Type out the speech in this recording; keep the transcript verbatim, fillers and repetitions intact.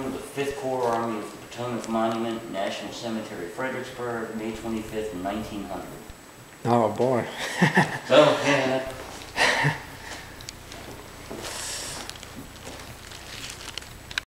memorial, the Fifth Corps Army of the Potomac Monument, National Cemetery, Fredericksburg, May twenty-fifth, nineteen hundred. Oh boy. So, yeah, that